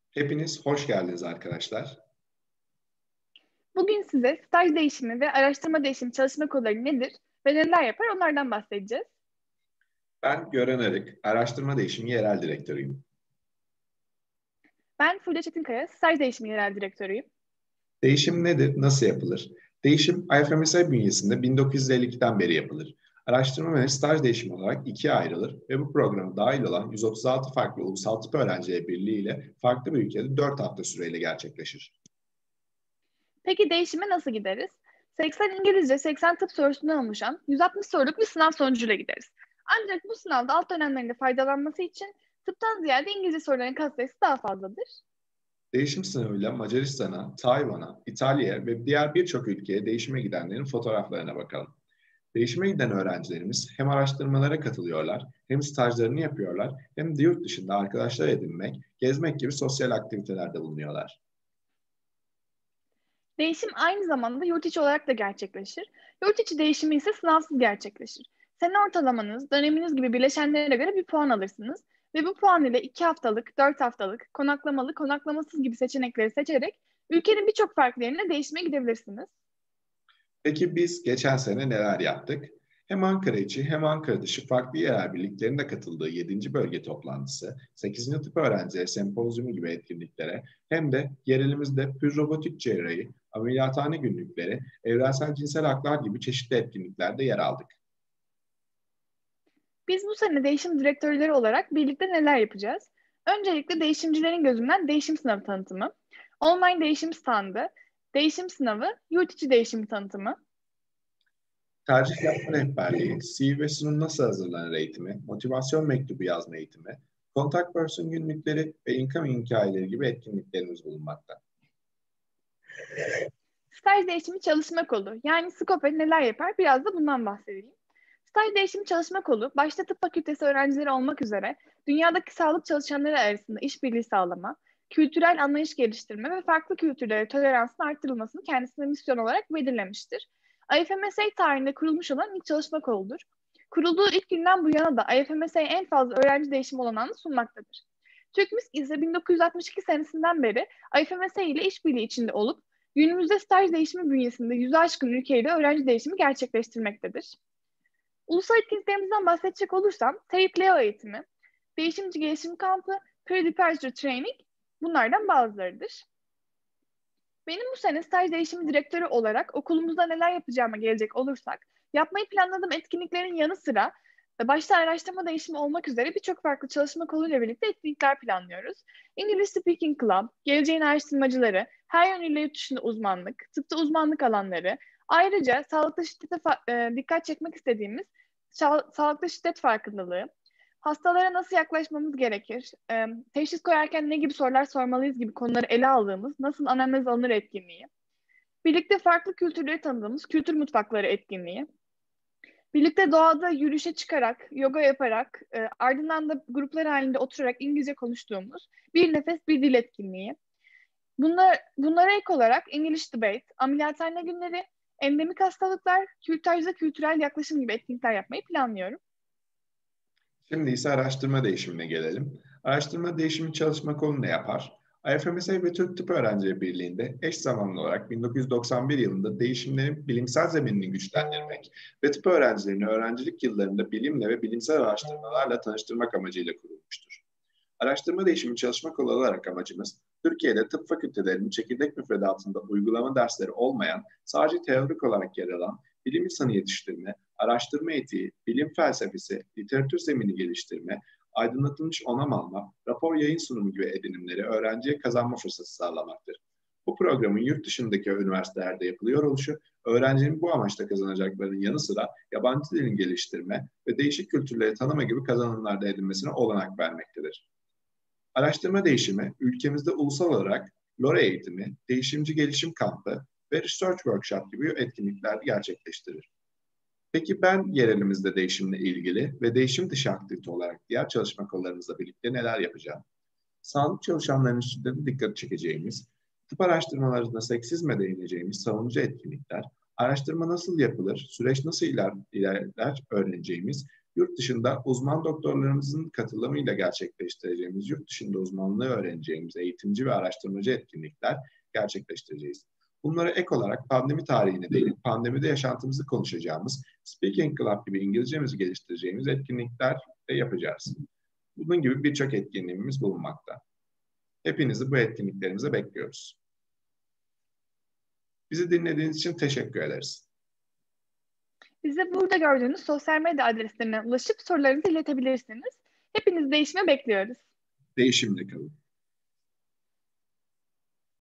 Hepiniz hoş geldiniz arkadaşlar. Bugün size staj değişimi ve araştırma değişimi çalışma kolları nedir ve neler yapar onlardan bahsedeceğiz. Ben Gören Arık, Araştırma Değişimi Yerel Direktörüyüm. Ben Fulya Çetinkaya, staj değişimi yerel direktörüyüm. Değişim nedir, nasıl yapılır? Değişim, IFMS bünyesinde 1952'den beri yapılır. Araştırma ve staj değişimi olarak ikiye ayrılır ve bu programa dahil olan 136 farklı ulusal tıp öğrencileri birliğiyle farklı bir ülkede 4 hafta süreyle gerçekleşir. Peki değişime nasıl gideriz? 80 İngilizce, 80 tıp sorusundan oluşan 160 soruluk bir sınav sonucuyla gideriz. Ancak bu sınavda alt dönemlerinde faydalanması için tıptan ziyade İngilizce soruların katsayısı daha fazladır. Değişim sınavıyla Macaristan'a, Tayvan'a, İtalya'ya ve diğer birçok ülkeye değişime gidenlerin fotoğraflarına bakalım. Değişime giden öğrencilerimiz hem araştırmalara katılıyorlar, hem stajlarını yapıyorlar, hem de yurt dışında arkadaşlar edinmek, gezmek gibi sosyal aktivitelerde bulunuyorlar. Değişim aynı zamanda yurt içi olarak da gerçekleşir. Yurt içi değişimi ise sınavsız gerçekleşir. Sene ortalamanız, döneminiz gibi bileşenlere göre bir puan alırsınız ve bu puan ile 2 haftalık, 4 haftalık, konaklamalı, konaklamasız gibi seçenekleri seçerek ülkenin birçok farklı yerine değişime gidebilirsiniz. Peki biz geçen sene neler yaptık? Hem Ankara içi hem Ankara dışı farklı yerel birliklerin de katıldığı 7. bölge toplantısı, 8. tıp öğrencileri sempozyumu gibi etkinliklere hem de yerelimizde pür robotik cerrahi, ameliyathane günlükleri, evrensel cinsel haklar gibi çeşitli etkinliklerde yer aldık. Biz bu sene değişim direktörleri olarak birlikte neler yapacağız? Öncelikle değişimcilerin gözünden değişim sınavı tanıtımı, online değişim standı, değişim sınavı, yurt içi değişim tanıtımı. Tercih yapma rehberliği, CV ve sunum nasıl hazırlanır eğitimi, motivasyon mektubu yazma eğitimi, contact person günlükleri ve incoming hikayeleri gibi etkinliklerimiz bulunmakta. Staj değişimi çalışma kolu yani SKOPE neler yapar biraz da bundan bahsedeyim. Staj değişimi çalışma kolu başta tıp fakültesi öğrencileri olmak üzere dünyadaki sağlık çalışanları arasında işbirliği sağlama, kültürel anlayış geliştirme ve farklı kültürlere toleransın arttırılmasını kendisine misyon olarak belirlemiştir. IFMSA tarihinde kurulmuş olan ilk çalışma koludur. Kurulduğu ilk günden bu yana da IFMSA en fazla öğrenci değişimi olanağını sunmaktadır. TÜKMİSK ise 1962 senesinden beri IFMSA ile işbirliği içinde olup günümüzde staj değişimi bünyesinde 100'ü aşkın ülkeyle öğrenci değişimi gerçekleştirmektedir. Ulusal etkinliklerimizden bahsedecek olursam, TEİP Leo eğitimi, değişimci gelişim kampı, pre-departure training bunlardan bazılarıdır. Benim bu sene staj değişimi direktörü olarak okulumuzda neler yapacağıma gelecek olursak, yapmayı planladığım etkinliklerin yanı sıra başta araştırma değişimi olmak üzere birçok farklı çalışma koluyla birlikte etkinlikler planlıyoruz. English Speaking Club, geleceğin araştırmacıları, her yönüyle yurt dışında uzmanlık, tıpta uzmanlık alanları, ayrıca sağlıklı şiddete dikkat çekmek istediğimiz sağlıklı şiddet farkındalığı, hastalara nasıl yaklaşmamız gerekir, teşhis koyarken ne gibi sorular sormalıyız gibi konuları ele aldığımız nasıl anamnez alınır etkinliği, birlikte farklı kültürleri tanıdığımız kültür mutfakları etkinliği, birlikte doğada yürüyüşe çıkarak, yoga yaparak, ardından da gruplar halinde oturarak İngilizce konuştuğumuz bir nefes bir dil etkinliği. Bunlara ek olarak English Debate, ameliyathane günleri, endemik hastalıklar, kürtajda kültürel yaklaşım gibi etkinlikler yapmayı planlıyorum. Şimdi ise araştırma değişimine gelelim. Araştırma değişimi çalışma kolu ne yapar? IFMS ve Türk Tıp Öğrencileri Birliği'nde eş zamanlı olarak 1991 yılında değişimlerin bilimsel zeminini güçlendirmek ve tıp öğrencilerini öğrencilik yıllarında bilimle ve bilimsel araştırmalarla tanıştırmak amacıyla kurulmuştur. Araştırma değişimi çalışma kolu olarak amacımız, Türkiye'de tıp fakültelerinin çekirdek müfredatında uygulama dersleri olmayan, sadece teorik olarak yer alan, bilim insanı yetiştirme, araştırma etiği, bilim felsefesi, literatür zemini geliştirme, aydınlatılmış onam alma, rapor yayın sunumu gibi edinimleri öğrenciye kazanma fırsatı sağlamaktır. Bu programın yurt dışındaki üniversitelerde yapılıyor oluşu, öğrencinin bu amaçla kazanacaklarının yanı sıra yabancı dilin geliştirme ve değişik kültürleri tanıma gibi kazanımlar da edinmesine olanak vermektedir. Araştırma değişimi, ülkemizde ulusal olarak LoRa eğitimi, değişimci gelişim kampı ve research workshop gibi etkinlikler gerçekleştirir. Peki ben yerelimizde değişimle ilgili ve değişim dışı aktivite olarak diğer çalışma kollarımızla birlikte neler yapacağım? Sağlık çalışanlarının şiddetine dikkat çekeceğimiz, tıp araştırmalarında seksizme değineceğimiz savunucu etkinlikler, araştırma nasıl yapılır, süreç nasıl ilerler öğreneceğimiz Yurt dışında uzman doktorlarımızın katılımıyla gerçekleştireceğimiz, yurt dışında uzmanlığı öğreneceğimiz eğitimci ve araştırmacı etkinlikler gerçekleştireceğiz. Bunlara ek olarak pandemi tarihine değil, pandemide yaşantımızı konuşacağımız Speaking Club gibi İngilizcemizi geliştireceğimiz etkinlikler de yapacağız. Bunun gibi birçok etkinliğimiz bulunmakta. Hepinizi bu etkinliklerimize bekliyoruz. Bizi dinlediğiniz için teşekkür ederiz. Bize burada gördüğünüz sosyal medya adreslerine ulaşıp sorularınızı iletebilirsiniz. Hepinizi değişime bekliyoruz. Değişimle kalın.